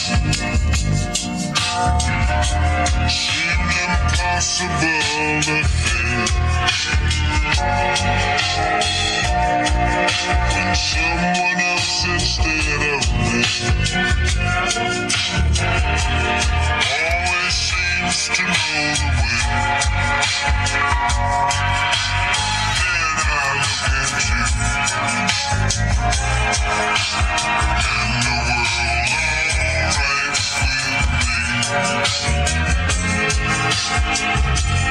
Seemed impossible to fail. When someone else instead of me always seems to know the way. Then I look at you, and the world alright with me.